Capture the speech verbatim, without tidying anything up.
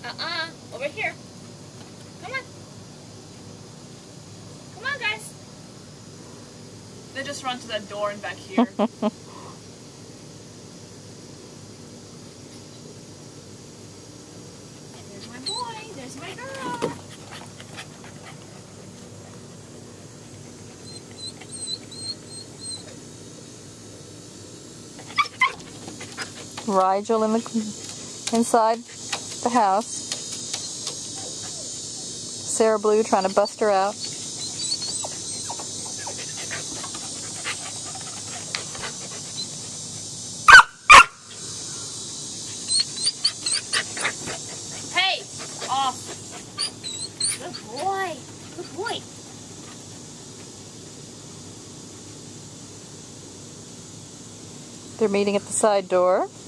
Uh-uh. Over here. Come on. Come on, guys. They just run to that door and back here. There's my boy. There's my girl. Rigel in the inside the house. SaraBlue trying to bust her out. Hey! Off. Good boy. Good boy. They're meeting at the side door.